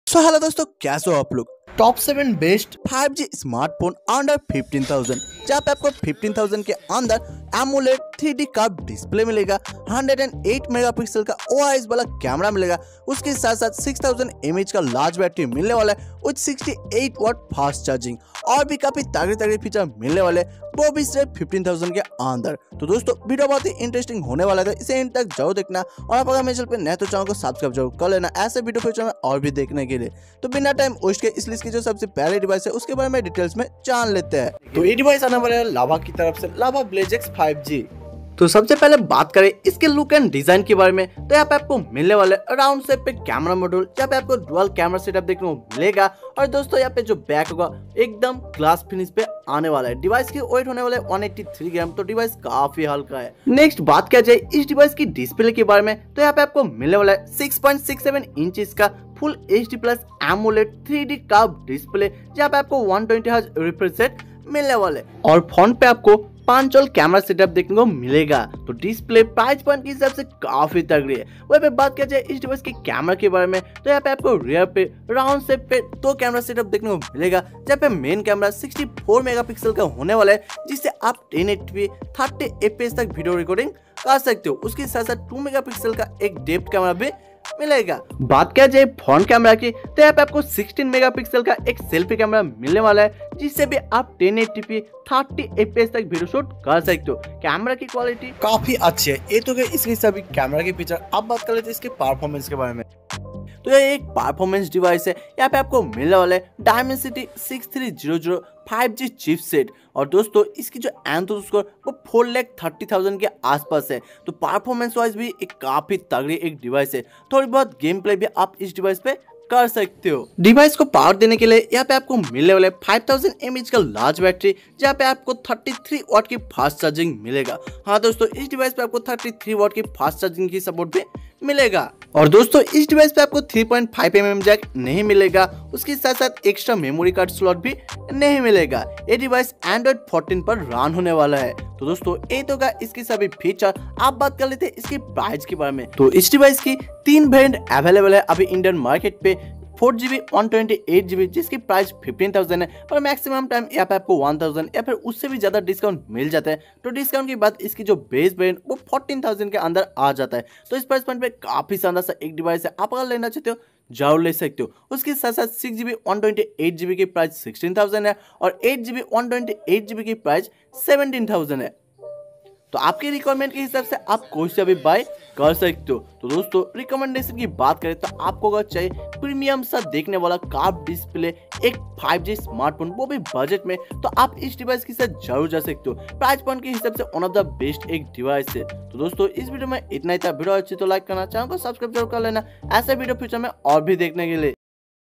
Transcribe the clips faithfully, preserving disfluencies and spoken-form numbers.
So hello दोस्तों, कैसे हो आप लोग। Top seven best five G smartphone under fifteen thousand, जहाँ पे आपको फिफ्टीन थाउजेंड के अंदर AMOLED three D curve display मिलेगा, वन oh एट मेगापिक्सल का ओ आई एस वाला कैमरा मिलेगा, उसके साथ साथ six thousand M A H का लार्ज बैटरी मिलने वाला है with sixty eight watt fast charging और भी काफी तगड़े तगड़े फीचर मिलने वाले, वो भी सिर्फ फिफ्टीन थाउजेंड के अंदर। तो दोस्तों वीडियो बहुत ही इंटरेस्टिंग होने वाला है, इसे एंड तक जरूर देखना और आप अगर मेरे चैनल पे नए तो चैनल को सब्सक्राइब जरूर कर लेना ऐसे वीडियो फ्यूचर में और भी देखने के लिए। तो बिना टाइम वेस्ट के इस लिस्ट की जो सबसे पहले डिवाइस है उसके बारे में डिटेल्स में जान लेते हैं। तो ये डिवाइस आने वाला है लावा की तरफ से, Lava Blaze X five G. तो सबसे पहले बात करें इसके लुक एंड डिजाइन के बारे में, तो यहाँ पे आपको मिलने वाले राउंड शेप पे कैमरा मॉड्यूल, जहाँ पे आपको डुअल कैमरा सेटअप देखने को मिलेगा और दोस्तों यहाँ पे जो बैक होगा एकदम ग्लास फिनिश पे आने वाला है। डिवाइस की वेट होने वाला है वन एटी थ्री ग्राम, तो डिवाइस काफी हल्का है। नेक्स्ट बात किया जाए इस डिवाइस की डिस्प्ले के बारे में, तो यहाँ पे आपको मिलने वाला है six point six seven inch का full H D plus AMOLED three D curve display, जहाँ पे आपको one twenty hertz refresh rate मिलने वाले और फोन पे आपको पांच वाल कैमरा सेटअप देखने को मिलेगा। तो डिस्प्ले प्राइस पॉइंट के हिसाब से काफी तगड़ी है। वहीं पे बात किया जाए इस डिवाइस के कैमरा के बारे में, तो यहाँ पे आपको रियर पे राउंड शेप पे दो कैमरा सेटअप देखने को मिलेगा, जहाँ पे main camera sixty four megapixel का होने वाला है, जिससे आप ten eighty P thirty F P S तक वीडियो रिकॉर्डिंग कर सकते हो। उसके साथ साथ टू मेगापिक्सल का एक डेप्थ कैमरा भी मिलेगा। बात किया जाए फ्रंट कैमरा की, तो यहाँ पे आपको सिक्सटीन मेगापिक्सल का एक सेल्फी कैमरा मिलने वाला है, जिससे भी आप ten eighty P thirty F P S तक वीडियो शूट कर सकते हो। कैमरा की क्वालिटी काफी अच्छी है। ये तो इसके सभी कैमरा के फीचर। अब बात कर लेते हैं इसके परफॉर्मेंस के बारे में। तो ये एक परफॉर्मेंस डिवाइस है, यहाँ पे आपको मिलने वाला है Dimensity six three zero zero five G chipset और दोस्तों इसकी जो एंथोस स्कोर वो फोर लाख थर्टी थाउजेंड के आसपास है। तो परफॉर्मेंस वाइज भी एक काफी तगड़ी एक डिवाइस है। थोड़ी बहुत गेम प्ले भी आप इस डिवाइस पे कर सकते हो। डिवाइस को पावर देने के लिए यहाँ पे आपको मिलने वाले five thousand M A H का लार्ज बैटरी, जहाँ पे आपको थर्टी थ्री वाट की फास्ट चार्जिंग मिलेगा। हाँ दोस्तों, इस डिवाइस पे आपको थर्टी थ्री वाट की फास्ट चार्जिंग की सपोर्ट भी मिलेगा। और दोस्तों इस डिवाइस पे आपको three point five M M jack नहीं मिलेगा, उसके साथ साथ एक्स्ट्रा मेमोरी कार्ड स्लॉट भी नहीं मिलेगा। ये डिवाइस एंड्रॉइड फोर्टीन पर रन होने वाला है। तो दोस्तों ये तो का इसकी सभी फीचर। आप बात कर लेते हैं इसकी प्राइस के बारे में। तो इस डिवाइस की तीन वेरिएंट अवेलेबल है अभी इंडियन मार्केट पे, four GB one twenty eight GB जिसकी प्राइस फिफ्टीन थाउजेंड है, पर मैक्सिमम टाइम यहाँ पे आपको वन थाउजेंड या फिर उससे भी ज्यादा डिस्काउंट मिल जाता है। तो डिस्काउंट की बात इसकी जो बेस वेरिएंट वो फोर्टीन थाउजेंड के अंदर आ जाता है। तो इस प्राइस पॉइंट पे काफी शानदार सा एक डिवाइस है, आप अगर लेना चाहते हो जरूर ले सकते हो। उसके साथ साथ six GB one twenty eight GB की प्राइस सिक्सटीन थाउजेंड है और eight GB one twenty eight GB की प्राइस सेवनटीन थाउजेंड है। तो आपके रिक्वायरमेंट के हिसाब से आप कोई सा भी बाय कर सकते हो। तो दोस्तों रिकमेंडेशन की बात करें तो आपको अगर चाहिए प्रीमियम सा देखने वाला कर्व डिस्प्ले एक फाइव जी स्मार्टफोन, वो भी बजट में, तो आप इस डिवाइस के साथ जरूर जा सकते हो। प्राइस पॉइंट के हिसाब से वन ऑफ द बेस्ट एक डिवाइस है। तो दोस्तों इस वीडियो में इतना ही था। वीडियो अच्छी तो लाइक करना, चैनल को सब्सक्राइब जरूर कर लेना ऐसे वीडियो फ्यूचर में और भी देखने के लिए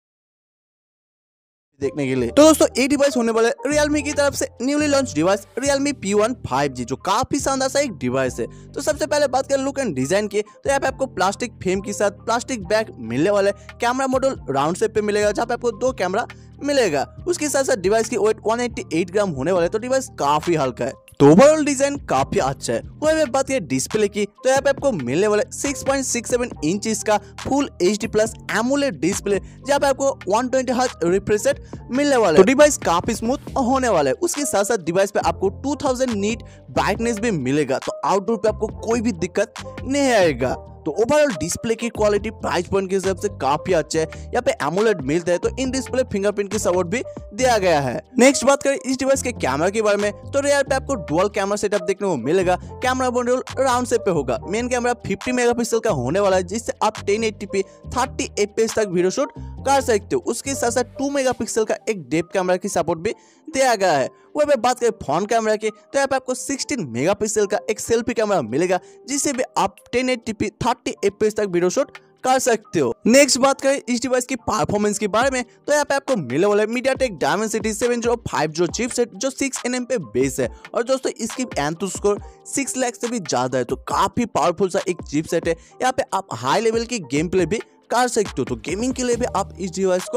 देखने के लिए तो दोस्तों ये डिवाइस होने वाला है Realme की तरफ से newly launch device Realme P one five G, जो काफी शानदार सा एक डिवाइस है। तो सबसे पहले बात करें लुक एंड डिजाइन की, तो यहाँ पे आपको प्लास्टिक फ्रेम के साथ प्लास्टिक बैक मिलने वाला है। कैमरा मॉड्यूल राउंड शेप पे मिलेगा, जहाँ पे आपको दो कैमरा मिलेगा। उसके साथ साथ डिवाइस की weight one eighty eight gram होने वाला है, तो डिवाइस काफी हल्का है। तो ओवरऑल डिजाइन काफी अच्छा है। वही मैं बात करें डिस्प्ले की, तो यहाँ पे आपको मिलने वाला six point six seven inch का full H D plus AMOLED display, जहाँ पे आपको one twenty hertz refresh rate मिलने वाला है। तो डिवाइस काफी स्मूथ होने वाला है। उसके साथ साथ डिवाइस पे आपको टू थाउजेंड नीट ब्राइटनेस भी मिलेगा, तो आउटडोर पे आपको कोई भी दिक्कत नहीं आएगा। तो ओवरऑल डिस्प्ले की क्वालिटी प्राइस पॉइंट के हिसाब से काफी अच्छा है। यहाँ पे एमोलेड मिलता है, तो इन डिस्प्ले फिंगरप्रिंट की सपोर्ट भी दिया गया है। नेक्स्ट बात करें इस डिवाइस के कैमरा के बारे में, तो रियर पे आपको डुअल कैमरा सेटअप देखने को मिलेगा। कैमरा मॉड्यूल राउंड शेप पे होगा। मेन कैमरा फिफ्टी मेगापिक्सल का होने वाला है, जिससे आप ten eighty P thirty F P S तक वीडियो शूट कर सकते हो। उसके साथ साथ टू मेगापिक्सल का एक डेप्थ कैमरा की सपोर्ट भी दिया गया है। वही पे बात करें फ्रंट कैमरा की, तो यहाँ पे आपको सिक्सटीन मेगापिक्सल का एक सेल्फी कैमरा मिलेगा, जिससे भी आप ten eighty P thirty F P S तक वीडियो शूट कर सकते हो। नेक्स्ट बात करें इस डिवाइस की परफॉर्मेंस के बारे में, तो यहाँ पे आपको मिलने वाला है MediaTek Dimensity seven zero five zero chipset, जो सिक्स एन एम पे बेस है और दोस्तों इसकी एंथोस स्कोर सिक्स लाख से भी ज्यादा है। तो काफी पावरफुल सा एक चिपसेट है। यहाँ पे आप हाई लेवल की गेम प्ले भी कर सकते हो। तो गेमिंग के लिए भी आप इस डिवाइस को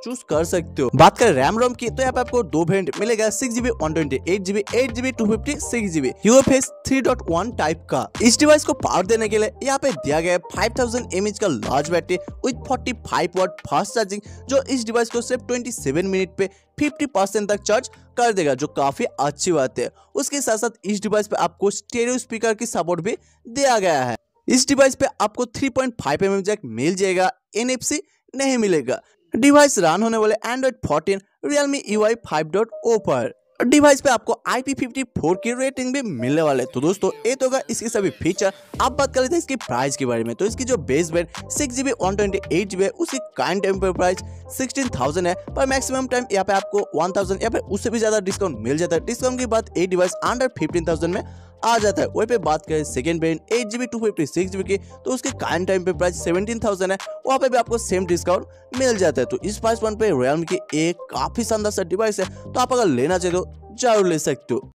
चूज कर सकते हो। बात करें रैम रोम की तो यहाँ पे आपको दो वेरिएंट मिलेगा, six GB one twenty eight GB eight GB two fifty six GB UFS three point one type का। इस डिवाइस को पावर देने के लिए यहाँ पे दिया गया है फाइव थाउजेंड एमएच का large battery with forty five watt fast charging, जो इस डिवाइस को सिर्फ ट्वेंटी सेवन मिनट पे फिफ्टी परसेंट तक चार्ज कर देगा, जो काफी अच्छी बात है। उसके साथ साथ इस डिवाइस पे आपको स्टेरियो स्पीकर की सपोर्ट भी दिया गया है। इस डिवाइस पे आपको three point five M M jack मिल जाएगा, एनएफसी नहीं मिलेगा। डिवाइस रन होने वाले Android fourteen Realme UI five point O पर। डिवाइस पे आपको आई पी फिफ्टी फोर की रेटिंग भी मिलने वाले। तो दोस्तों ये तो होगा इसके सभी फीचर। अब बात कर लेते हैं इसकी प्राइस के बारे में। तो इसकी जो base variant six GB one twenty eight GB है उसकी काइंड टाइम पर प्राइस सिक्सटीन थाउजेंड है, पर मैक्सिमम टाइम यहाँ पे आपको वन थाउजेंड या फिर उससे भी ज्यादा डिस्काउंट मिल जाता है। डिस्काउंट के बाद ये डिवाइस अंडर फिफ्टीन थाउजेंड में आ जाता है। वही पे बात करें second variant eight GB two fifty six GB की, तो उसके काइंड टाइम पे प्राइस सेवनटीन थाउजेंड है, वहाँ पे भी आपको सेम डिस्काउंट मिल जाता है। तो इस प्राइस पॉइंट पे रियलमी की एक काफी शानदार सा डिवाइस है, तो आप अगर लेना चाहते हो जरूर ले सकते हो।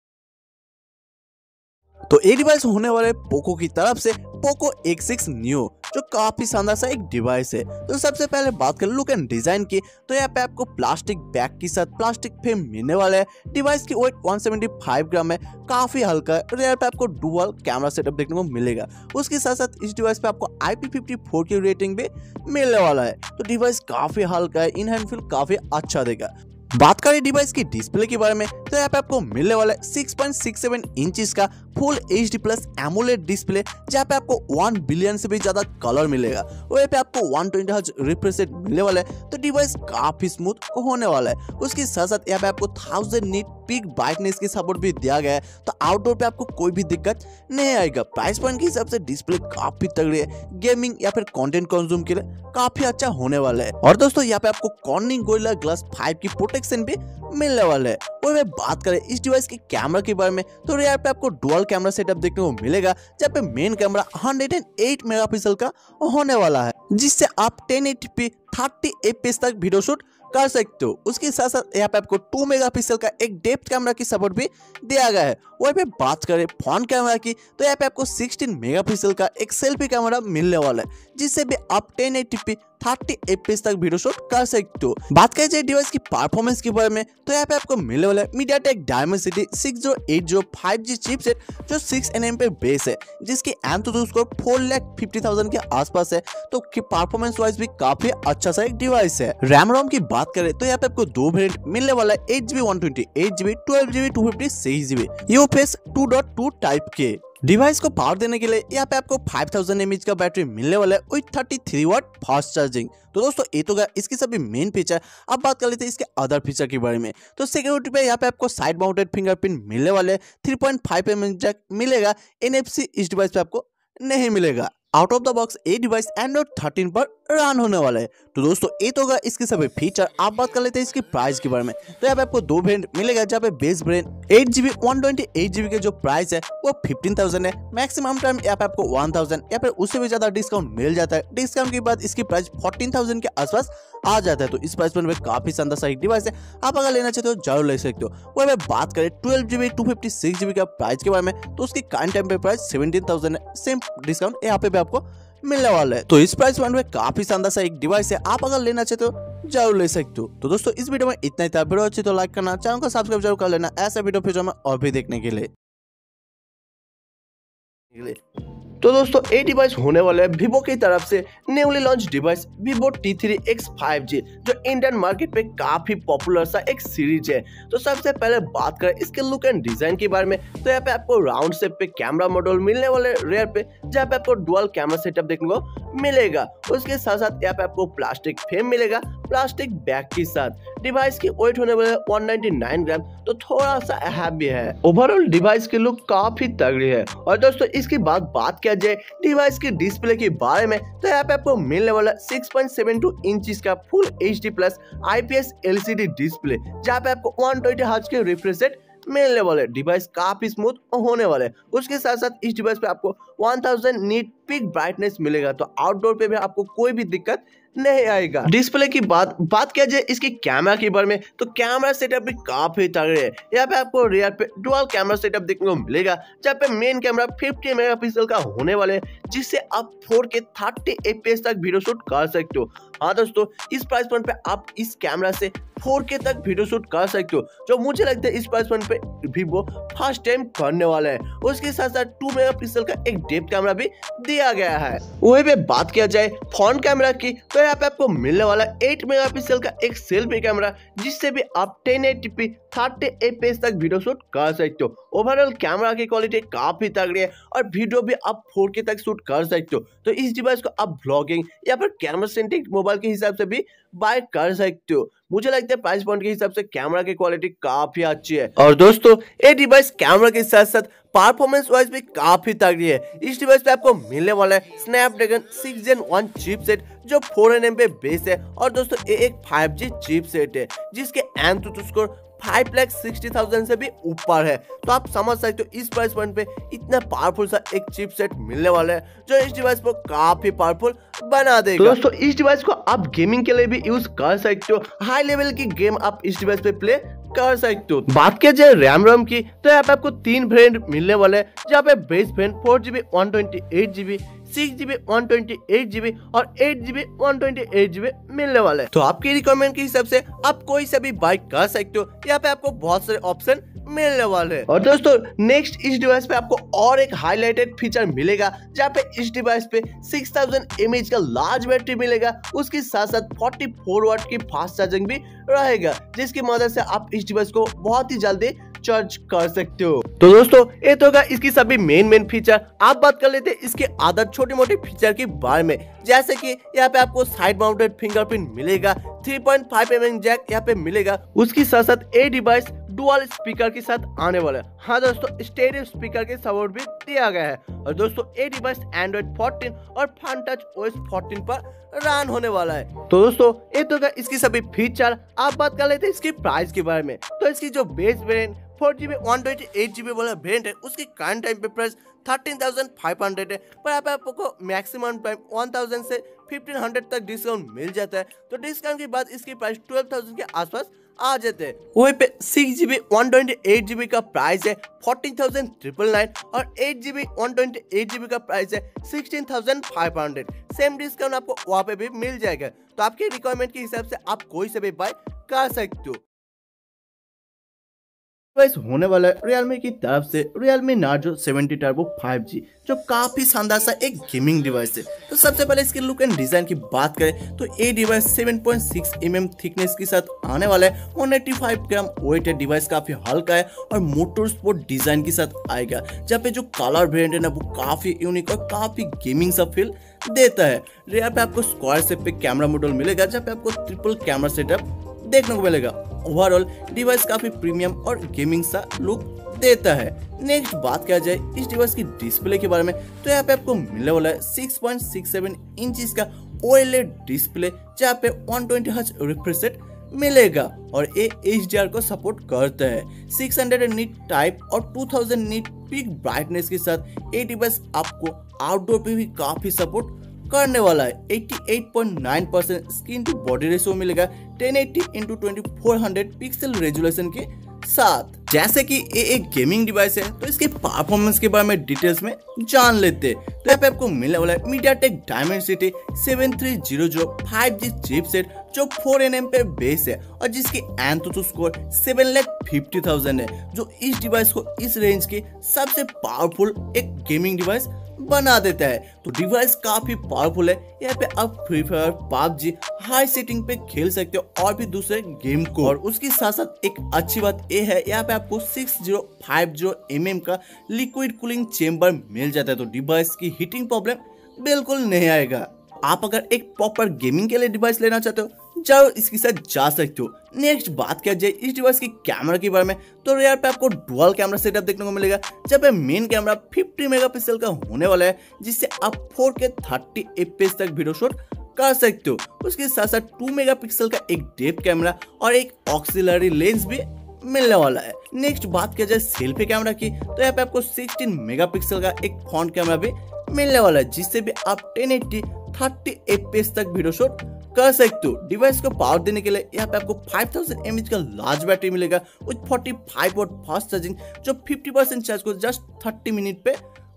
तो ये डिवाइस होने वाले पोको की तरफ से पोको एक्स सिक्स न्यू, जो काफी शानदार सा एक डिवाइस है। तो सबसे पहले बात करें लुक एंड डिजाइन की, तो यहाँ पे आपको प्लास्टिक बैग के साथ प्लास्टिक फ्रेम मिलने वाला है। डिवाइस की weight one seventy five gram है, काफी हल्का है। रियर पे आपको डुअल कैमरा सेटअप देखने को मिलेगा। उसके साथ साथ इस डिवाइस पे आपको आई पी फिफ्टी फोर की रेटिंग भी मिलने वाला है। तो डिवाइस काफी हल्का है, इन हैंड फील काफी अच्छा देगा। बात करें डिवाइस की डिस्प्ले के बारे में, तो यहाँ पे आपको मिलने वाला है six point six seven inches का full H D plus AMOLED display, जहाँ पे आपको वन बिलियन से भी ज्यादा कलर मिलेगा। वहीं पे आपको one twenty hertz refresh rate मिलने वाला है, तो डिवाइस काफी स्मूथ होने वाला है। उसके साथ साथ यहाँ पे आपको थाउजेंड नीट पीक ब्राइटनेस की सपोर्ट भी दिया गया है, तो आउटडोर पे आपको कोई भी दिक्कत नहीं आएगा। प्राइस पॉइंट के हिसाब से डिस्प्ले काफी तगड़ी है, गेमिंग या फिर कंटेंट कंज्यूम के लिए काफी अच्छा होने वाला है। और दोस्तों यहाँ पे आपको कॉर्निंग गोरिल्ला ग्लास फाइव की प्रोटेक्शन भी मिलने वाला है। और मैं बात करें इस डिवाइस की कैमरा के बारे में, तो रियर पे आपको डुअल कैमरा सेटअप देखने को मिलेगा, जहाँ पे main camera one hundred eight megapixel का होने वाला है, जिससे आप ten eighty P thirty F P S तक वीडियो शूट कर सकते हो। उसके साथ साथ यहाँ पे आपको टू मेगापिक्सल का एक डेप्थ कैमरा की सपोर्ट भी दिया गया है। वहीं पे बात करें फ्रंट कैमरा की, तो यहाँ पे आपको सिक्सटीन मेगापिक्सल का एक सेल्फी कैमरा मिलने वाला है, जिससे भी आप ten eighty P thirty F P S तक वीडियो शूट कर सकते हो। बात करें जाए डिवाइस की परफॉर्मेंस के बारे में, तो यहाँ पे आपको मिलने वाला है MediaTek Dimensity six zero eight zero five G chipset, जो सिक्स एन एम पे बेस है, जिसकी AnTuTu score four lakh fifty thousand के आसपास है। तो परफॉर्मेंस वाइज भी काफी अच्छा सा एक डिवाइस है। रैम रोम की बात करें तो यहाँ पे आपको दो वेरिएंट मिलने वाला है, eight GB one twenty eight GB twelve GB two fifty six GB UFS two point two type के। डिवाइस को पावर देने के लिए यहाँ पे आपको फाइव थाउजेंड एमएच का बैटरी मिलने वाला है with thirty three watt fast charging. तो दोस्तों ये तो गया इसके सभी मेन फीचर। अब बात कर लेते हैं इसके अदर फीचर के बारे में। तो सिक्योरिटी पे यहाँ पे आपको साइड माउंटेड फिंगरप्रिंट मिलने वाले हैं, three point five M M jack मिलेगा, एनएफसी इस डिवाइस पे आपको नहीं मिलेगा। आउट ऑफ द बॉक्स ये डिवाइस एंड्रॉइड थर्टीन पर रन होने वाला है। तो दोस्तों ये तो होगा इसके सभी फीचर। आप बात कर लेते हैं इसकी प्राइस के बारे में। तो यहाँ पे आपको दो वेरिएंट मिलेगा, जहाँ पे base variant eight GB one twenty eight GB के जो प्राइस है वो फिफ्टीन थाउजेंड है। मैक्सिमम टाइम यहाँ पे आपको वन थाउजेंड या फिर उससे भी ज्यादा डिस्काउंट मिल जाता है। डिस्काउंट के बाद इसकी प्राइस फोर्टीन थाउजेंड के आसपास आ जाता है। तो इस प्राइस पर काफी शानदार सा एक डिवाइस है, आप अगर लेना चाहते हो जरूर ले सकते हो। वही मैं बात करें twelve GB two fifty six GB का प्राइस के बारे में, तो उसकी काइंड टाइम पे प्राइस सेवनटीन थाउजेंड है। सेम डिस्काउंट यहाँ पे भी आपको मिलने वाला है। तो इस प्राइस पॉइंट में काफी शानदार सा एक डिवाइस है, आप अगर लेना चाहते हो जरूर ले सकते हो। तो दोस्तों इस वीडियो में इतना ही था। वीडियो अच्छी तो लाइक करना, चैनल को सब्सक्राइब जरूर कर लेना ऐसा वीडियो फ्यूचर में और भी देखने के लिए। तो दोस्तों ये डिवाइस होने वाला है वीवो की तरफ से newly launch device Vivo T three X five G, जो इंडियन मार्केट पे काफी पॉपुलर सा एक सीरीज है। तो सबसे पहले बात करें इसके लुक एंड डिजाइन के बारे में, तो यहाँ पे आपको राउंड शेप पे कैमरा मॉड्यूल मिलने वाले रेयर पे, जहाँ पे आपको डुअल कैमरा सेटअप देखने को मिलेगा। उसके साथ साथ यहाँ पे आपको प्लास्टिक फ्रेम मिलेगा प्लास्टिक बैग के साथ। डिवाइस की वेट होने वाला है वन नाइंटी नाइन ग्राम, तो थोड़ा सा हैवी है। ओवरऑल डिवाइस की लुक काफी तगड़ी है। और दोस्तों इसके बाद बात किया जाए डिवाइस के डिस्प्ले के बारे में, तो यहाँ पे आपको मिलने वाला six point seven two inches का full H D plus IPS LCD display, जहाँ पे आपको वन ट्वेंटी हर्ट्ज के रिफ्रेश रेट मिलने वाले। डिवाइस काफी स्मूथ होने वाले। उसके साथ साथ इस डिवाइस पे आपको one thousand nit peak brightness मिलेगा, तो आउटडोर पे भी आपको कोई भी दिक्कत नहीं आएगा। डिस्प्ले की बात बात किया जाए इसकी कैमरा के बारे में, तो कैमरा सेटअप भी काफी तगड़े है। यहाँ पे आपको रियर पे डुअल कैमरा सेटअप देखने को मिलेगा, जहाँ पे मेन कैमरा फिफ्टी मेगापिक्सल का होने वाले, जिससे आप फोर के थर्टी एफपीएस तक वीडियो शूट कर सकते हो। हाँ दोस्तों, इस प्राइस पॉइंट पे आप इस कैमरा से फोर के तक वीडियो शूट कर सकते हो, जो मुझे लगता है इस प्राइस पॉइंट पे वीवो फर्स्ट टाइम करने वाला है। उसके साथ साथ टू मेगापिक्सल का एक डेप्थ कैमरा भी दिया गया है। वही पे बात किया जाए फ्रंट कैमरा की, तो यहाँ पे आपको मिलने वाला एट मेगापिक्सल का एक सेल्फी कैमरा, जिससे भी आप ten eighty P thirty FPS तक वीडियो शूट कर सकते हो। ओवरऑल कैमरा की क्वालिटी काफी तगड़ी है और वीडियो भी आप फोर के तक शूट कर सकते हो। तो इस डिवाइस को आप ब्लॉगिंग या फिर कैमरा सेंट्रिक मोबाइल के हिसाब से भी बाय कर सकते हो। मुझे लगता है प्राइस पॉइंट के हिसाब से कैमरा की क्वालिटी काफी अच्छी है। और दोस्तों, ये डिवाइस कैमरा के साथ साथ परफॉर्मेंस वाइज भी काफी तगड़ी है। इस डिवाइस पे आपको मिलने वाला है Snapdragon six Gen one chipset, जो फोर एन एम पे बेस है। और दोस्तों, ये एक फाइव जी चिपसेट है, जिसके AnTuTu score five lakh sixty thousand से भी ऊपर है। तो आप समझ सकते हो इस प्राइस पॉइंट पे इतना पावरफुल सा एक चिपसेट मिलने वाला है, जो इस डिवाइस को काफी पावरफुल बना देगा। तो दोस्तों, इस डिवाइस को आप गेमिंग के लिए भी यूज कर सकते हो। हाई लेवल की गेम आप इस डिवाइस पे प्ले कर सकते हो। बात किया जाए रैम रोम की, तो यहाँ पे आपको तीन वेरिएंट मिलने वाले हैं, जहाँ पे base variant four GB one twenty eight GB, six GB one twenty eight GB और eight GB one twenty eight GB मिलने वाले हैं। तो आपकी रिक्वायरमेंट के हिसाब से आप कोई सा भी बाय कर सकते हो। यहाँ पे आपको बहुत सारे ऑप्शन मिलने वाले हैं। और दोस्तों, नेक्स्ट इस डिवाइस पे आपको और एक हाईलाइटेड फीचर मिलेगा, जहाँ पे इस डिवाइस पे six thousand M A H का लार्ज बैटरी मिलेगा। उसके साथ साथ फोर्टी फोर वाट की फास्ट चार्जिंग भी रहेगा, जिसकी मदद से आप इस डिवाइस को बहुत ही जल्दी चार्ज कर सकते हो। तो दोस्तों, ये तो होगा इसकी सभी मेन मेन फीचर। आप बात कर लेते हैं इसके अदर छोटे मोटे फीचर के बारे में, जैसे कि यहाँ पे आपको साइड माउंटेड फिंगरप्रिंट मिलेगा, three point five M M jack यहाँ पे मिलेगा। उसके साथ साथ ये डिवाइस डुअल स्पीकर के साथ आने वाला है। हाँ दोस्तों, स्टेरियो स्पीकर के सपोर्ट भी दिया गया है। और दोस्तों, ये डिवाइस एंड्रॉइड फोर्टीन और फन टच ओएस फोर्टीन पर रन होने वाला है। तो दोस्तों, ये तो होगा इसकी सभी फीचर। आप बात कर लेते हैं इसकी प्राइस के बारे में। तो इसकी जो base variant four GB one twenty eight GB वाला वेरिएंट है, उसकी करंट टाइम पे price thirteen thousand five hundred है, पर यहाँ पे आपको मैक्सिमम टाइम वन थाउजेंड से फिफ्टीन हंड्रेड तक डिस्काउंट मिल जाता है। तो डिस्काउंट के बाद इसकी प्राइस ट्वेल्व थाउजेंड के आसपास आ जाते हैं। वहीं पे six GB one twenty eight GB का प्राइस है फोर्टीन थाउजेंड ट्रिपल नाइन और eight GB one twenty eight GB का प्राइस है sixteen thousand five hundred. Same discount आपको वहाँ पे भी मिल जाएगा। तो आपके रिक्वायरमेंट के हिसाब से आप कोई से भी बाय कर सकते हो। डिवाइस होने वाला है Realme की तरफ से Realme Narzo seventy Turbo five G, जो काफी शानदार सा एक गेमिंग डिवाइस है। तो सबसे पहले इसके लुक एंड डिजाइन की बात करें तो ये device seven point six M M thickness के साथ आने वाला है। One eighty five gram weight है। डिवाइस काफी हल्का है और मोटर स्पोर्ट डिजाइन के साथ आएगा, जहाँ पे जो कलर वेरिएंट है ना, वो काफी यूनिक और काफी गेमिंग सा फील देता है। रेयर पे आपको स्क्वायर शेप पे कैमरा मॉड्यूल मिलेगा, जहाँ पे आपको ट्रिपल कैमरा सेटअप देखने को मिलेगा। ओवरऑल डिवाइस काफी प्रीमियम और गेमिंग सा लुक देता है। नेक्स्ट बात किया जाए इस डिवाइस की डिस्प्ले के बारे में, तो यहाँ पे आपको मिलने वाला है six point six seven inch का ओएलईडी डिस्प्ले, जहाँ पे one twenty hertz refresh rate मिलेगा और ये एच डी आर को सपोर्ट करता है। सिक्स हंड्रेड निट टाइप और two thousand nit peak brightness के साथ ये डिवाइस आपको आउटडोर पे भी काफी सपोर्ट करने वाला है। अठासी point nine percent screen to body ratio मिलेगा ten eighty into twenty four hundred pixel resolution के साथ। जैसे कि ये एक गेमिंग डिवाइस है, तो इसके परफॉर्मेंस के बारे में डिटेल्स में जान लेते हैं। तो यहाँ पे आपको मिलने वाला है MediaTek Dimensity seven three zero zero five G chipset, जो फोर एन एम पे बेस है और जिसकी AnTuTu score seven lakh fifty thousand है, जो इस डिवाइस को इस रेंज की सबसे पावरफुल एक गेमिंग डिवाइस बना देता है। तो डिवाइस काफी पावरफुल है। यहाँ पे आप Free Fire, PUBG high setting पे खेल सकते हो और भी दूसरे गेम को। और उसके साथ साथ एक अच्छी बात ये है, यहाँ पे आपको six zero five zero M M का लिक्विड कूलिंग चेम्बर मिल जाता है। तो डिवाइस की हीटिंग प्रॉब्लम बिल्कुल नहीं आएगा। आप अगर एक प्रॉपर गेमिंग के लिए डिवाइस लेना चाहते हो, जाओ इसके साथ जा सकते हो। नेक्स्ट बात किया जाए इस डिवाइस की कैमरा के बारे में, तो यार पे आपको डुअल कैमरा सेटअप देखने को मिलेगा, जब पे मेन कैमरा फिफ्टी मेगापिक्सल का होने वाला है, जिससे आप फोर के थर्टी एफपीएस तक वीडियो शूट कर सकते हो। उसके साथ साथ टू मेगापिक्सल का एक डेप्थ कैमरा और एक ऑक्सिलरी लेंस भी मिलने वाला है। नेक्स्ट बात किया जाए सेल्फी कैमरा की, तो यहाँ पे आपको सिक्सटीन मेगापिक्सल का एक फ्रंट कैमरा भी मिलने वाला है, जिससे भी आप टेन एटी थर्टी एफपीएस तक वीडियो शूट कर सकते हो। डिवाइस को पावर देने के लिए यहाँ पे आपको five thousand M A H का लार्ज बैटरी मिलेगा with forty five watt fast charging, जो फिफ्टी परसेंट चार्ज को जस्ट थर्टी मिनट पे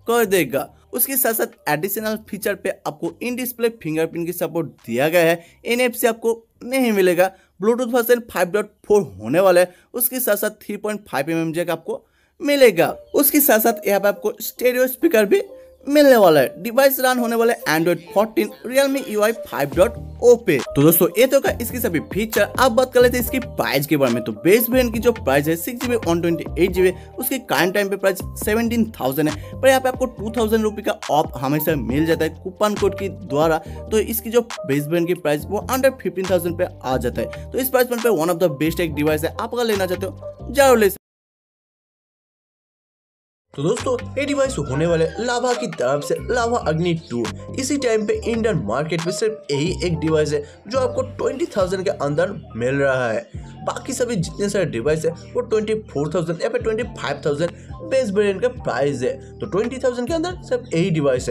कर देगा। उसके साथ साथ एडिशनल फीचर पे आपको इन डिस्प्ले फिंगरप्रिंट की सपोर्ट दिया गया है। एनएफसी आपको नहीं मिलेगा। Bluetooth version five point four होने वाला है। उसके साथ साथ three point five M M jack आपको मिलेगा। उसके साथ साथ यहाँ पे आपको स्टेरियो स्पीकर भी मिलने वाला है। डिवाइस रन होने वाला है Android fourteen Realme U I five point O पे। तो दोस्तों ये तो का इसकी सभी फीचर। अब बात कर लेते हैं इसकी प्राइस के बारे में। तो बेस वेरिएंट की जो प्राइस है six GB one twenty eight GB उसके करंट टाइम पे प्राइस सेवनटीन थाउजेंड है। पर यहाँ पे आपको टू थाउजेंड रुपी का ऑफ हमेशा मिल जाता है कूपन कोड के द्वारा। तो इसकी जो बेस वेरिएंट की प्राइस वो अंडर फिफ्टीन थाउजेंड पे आ जाता है। तो इस प्राइस पॉइंट पे वन ऑफ द बेस्ट एक डिवाइस है। आप अगर लेना चाहते हो जरूर ले। तो दोस्तों ये डिवाइस होने वाले लावा की तरफ से लावा अग्नि टू। इसी टाइम पे इंडियन मार्केट में सिर्फ यही एक डिवाइस है जो आपको ट्वेंटी थाउजेंड के अंदर मिल रहा है। बाकी सभी जितने सारे डिवाइस है वो ट्वेंटी फोर थाउजेंड या फिर twenty five thousand base variant का प्राइस है। तो ट्वेंटी थाउजेंड के अंदर सिर्फ यही डिवाइस है।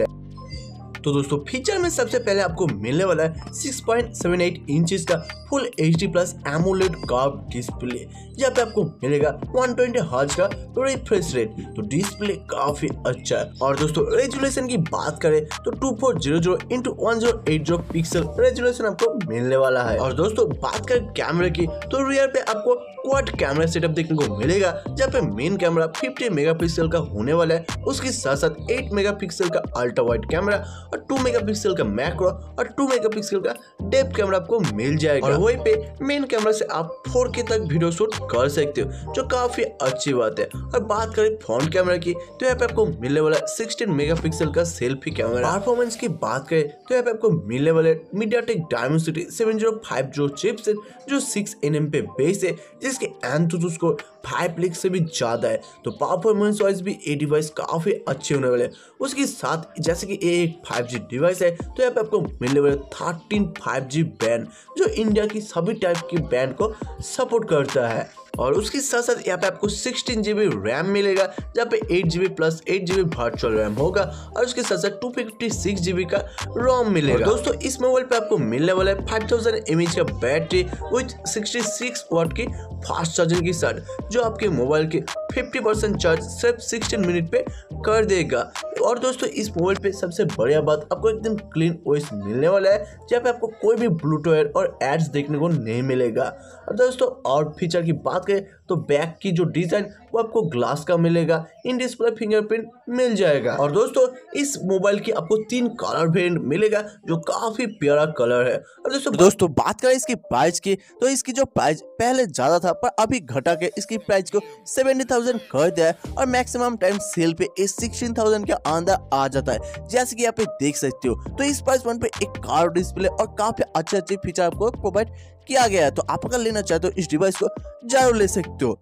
तो दोस्तों फीचर में सबसे पहले आपको मिलने वाला है six point seven eight inches का full H D plus AMOLED curve display. यहाँ पे आपको मिलेगा वन ट्वेंटी हर्ट्ज का रिफ्रेश रेट। तो डिस्प्ले काफी अच्छा है। और दोस्तों रेजोल्यूशन की बात करें तो two four zero zero into one zero eight zero pixel resolution आपको मिलने वाला है। और दोस्तों बात करें कैमरे की तो रियर पे आपको क्वाड कैमरा सेटअप देखने को मिलेगा जहाँ पे मेन कैमरा फिफ्टी मेगापिक्सल का होने वाला है। उसके साथ साथ एट मेगापिक्सल का अल्ट्रा वाइड कैमरा और टू मेगापिक्सल का मैक्रो और टू मेगापिक्सल का डेप्थ कैमरा आपको मिल जाएगा। और वहीं पे मेन कैमरा से आप फोर के तक वीडियो शूट कर सकते हो जो काफी अच्छी बात है। और बात करें फ्रंट कैमरा की तो यहाँ पे आपको मिलने वाला सिक्सटीन मेगापिक्सल का सेल्फी कैमरा। परफॉर्मेंस की बात करें तो यहाँ पे आपको मिलने वाले MediaTek Dimensity seven zero five zero chipset जो सिक्स एन एम पे बेस है जिसके एंथुसियास्ट स्कोर फाइव लाख से भी ज्यादा है। तो परफॉर्मेंस वाइज भी ये डिवाइस काफी अच्छे होने वाले हैं। उसके साथ जैसे कि ये एक फाइव जी डिवाइस है तो यहाँ पे आपको मिलने वाले थर्टीन फाइव जी बैंड जो इंडिया की सभी टाइप की बैंड को सपोर्ट करता है। और उसके साथ साथ यहाँ पे आपको सिक्सटीन जीबी रैम मिलेगा जहाँ पे eight GB plus eight GB virtual RAM होगा। और उसके साथ साथ टू फिफ्टी सिक्स जीबी का रोम मिलेगा। दोस्तों इस मोबाइल पे आपको मिलने वाला है five thousand M A H का battery with sixty six watt की फास्ट चार्जिंग की साथ जो आपके मोबाइल के फिफ्टी परसेंट चार्ज सिर्फ सिक्सटीन मिनट पे कर देगा। और दोस्तों इस मोबाइल पे सबसे बढ़िया बात आपको एकदम क्लीन ओएस मिलने वाला है जहाँ पे आपको कोई भी ब्लूटूथ और एड्स देखने को नहीं मिलेगा। और दोस्तों और फीचर की बात करें तो बैक की जो डिजाइन वो आपको ग्लास का मिलेगा। इन डिस्प्ले फिंगरप्रिंट मिल जाएगा। और दोस्तों इस मोबाइल की आपको तीन कलर वेरिएंट मिलेगा जो काफी प्यारा कलर है। और दोस्तों दोस्तों बात करें इसकी प्राइस की तो इसकी जो प्राइस पहले ज्यादा था पर अभी घटा के इसकी प्राइस को सेवेंटी थाउजेंड कर दिया है। और मैक्सिमम टाइम सेल पे इस सिक्सटीन थाउजेंड के अंदर आ जाता है जैसे कि यहाँ पे देख सकते हो। तो इस प्राइस पॉइंट पे एक कार डिस्प्ले और काफी अच्छे अच्छे फीचर आपको प्रोवाइड किया गया है। तो आप अगर लेना चाहते हो इस डिवाइस को जरूर ले सकते हो।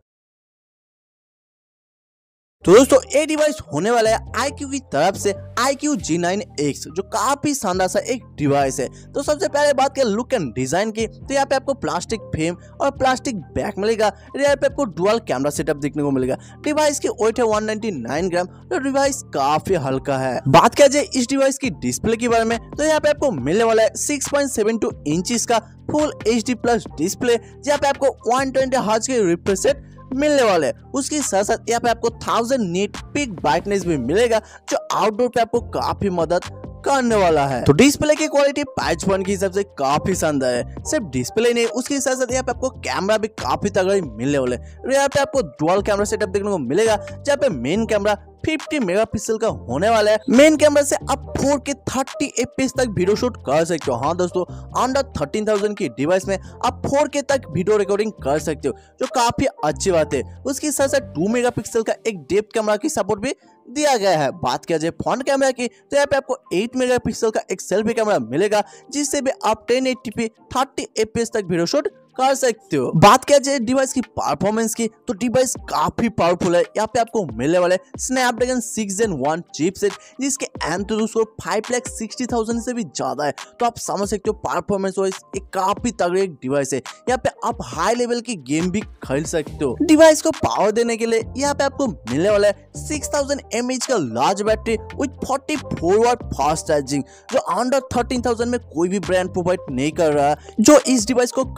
तो दोस्तों ये डिवाइस होने वाला है आई क्यू की तरफ से I Q Z nine X जो काफी शानदार सा एक डिवाइस है। तो सबसे पहले बात करें लुक एंड डिजाइन की तो यहाँ पे आपको प्लास्टिक फ्रेम और प्लास्टिक बैक मिलेगा। रियर पे आपको डुअल कैमरा सेटअप देखने को मिलेगा। डिवाइस की वेट है वन नाइंटी नाइन ग्राम। तो डिवाइस काफी हल्का है। बात किया जाए इस डिवाइस की डिस्प्ले के बारे में तो यहाँ पे आपको मिलने वाला है six point seven two inches का full H D plus display जहाँ पे आपको वन ट्वेंटी हर्ट्ज के रिफ्रेश रेट मिलने वाले हैं। उसके साथ साथ यहाँ पे आपको थाउजेंड नीट पिक ब्राइटनेस भी मिलेगा जो आउटडोर पे आपको काफी मदद करने वाला है। तो डिस्प्ले की क्वालिटी पैच वन के हिसाब से काफी शानदार है। सिर्फ डिस्प्ले नहीं उसके साथ साथ यहाँ पे आपको कैमरा भी काफी तगड़ा मिलने वाले हैं। यहाँ पे आपको डुअल कैमरा सेटअप देखने को मिलेगा जहाँ पे मेन कैमरा फिफ्टी मेगापिक्सल का होने वाला है। मेन कैमरा से आप four K thirty F P S तक वीडियो शूट कर सकते हो। हाँ दोस्तों अंडर थर्टीन थाउजेंड की डिवाइस में आप फोर के तक वीडियो रिकॉर्डिंग कर सकते हो जो काफी अच्छी बात है। उसके साथ साथ टू मेगापिक्सल का एक डेप्थ कैमरा की सपोर्ट भी दिया गया है। बात किया जाए फ्रंट कैमरा की तो यहाँ पे आपको एट मेगापिक्सल का एक सेल्फी कैमरा मिलेगा जिससे भी आप ten eighty P thirty F P S तक वीडियो शूट कर सकते हो। बात किया जाए डिवाइस की परफॉर्मेंस की तो डिवाइस काफी पावरफुल है। यहाँ पे आपको मिलने वाले Snapdragon six Gen one chipset जिसके enthusiast score five lakh sixty thousand से भी ज्यादा है। तो आप समझ सकते हो परफॉर्मेंस वाइज एक काफी तगड़ी एक डिवाइस है। यहाँ पे आप हाई लेवल की गेम भी खेल सकते हो। डिवाइस को पावर देने के लिए यहाँ पे आपको मिलने वाला है six thousand M A H का large battery with forty four watt fast charging जो अंडर थर्टीन थाउजेंड में कोई भी ब्रांड प्रोवाइड नहीं कर रहा है जो इस डिवाइस को काफी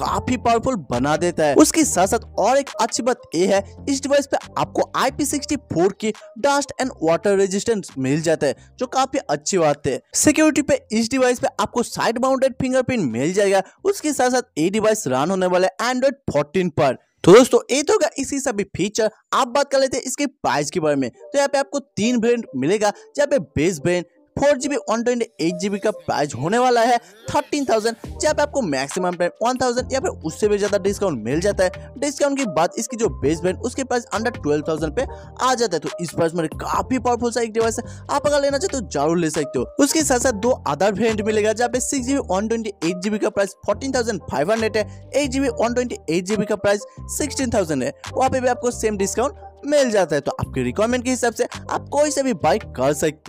पावरफुल बना देता है। उसके साथ साथ और एक अच्छी बात यह है, इस डिवाइस पे आपको आई पी सिक्सटी फोर की डस्ट एंड वाटर रेजिस्टेंस मिल जाता है, जो काफी अच्छी बात है। सिक्योरिटी पे इस डिवाइस पे आपको साइड माउंटेड फिंगरप्रिंट मिल जाएगा। उसके साथ साथ ये डिवाइस रन होने वाला है एंड्रॉइड फोर्टीन पर। तो दोस्तों ये तो होगा इसी सभी फीचर। आप बात कर लेते हैं इसके प्राइस के बारे में। तो यहाँ पे आपको तीन वेरिएंट मिलेगा, जहाँ पे base variant four GB one twenty eight GB का प्राइस होने वाला है थर्टीन थाउजेंड, जहाँ पे आपको मैक्सिमम प्राइस वन थाउजेंड या फिर उससे भी ज्यादा डिस्काउंट मिल जाता है। डिस्काउंट की बात इसकी जो बेस वेरिएंट उसके प्राइस अंडर ट्वेल्व थाउजेंड पे आ जाता है। तो इस प्राइस में काफी पावरफुल सा एक डिवाइस है, आप अगर लेना चाहते तो जरूर ले सकते हो। उसके साथ साथ दो अदर वेरिएंट मिलेगा, जहाँ पे six GB one twenty eight GB का price fourteen thousand five hundred है, eight GB one twenty eight GB का प्राइस सिक्सटीन थाउजेंड है। वहाँ पे भी आपको सेम डिस्काउंट मिल जाता है। तो आपके रिक्वायरमेंट के हिसाब से आप कोई से भी बाई कर सकते हो।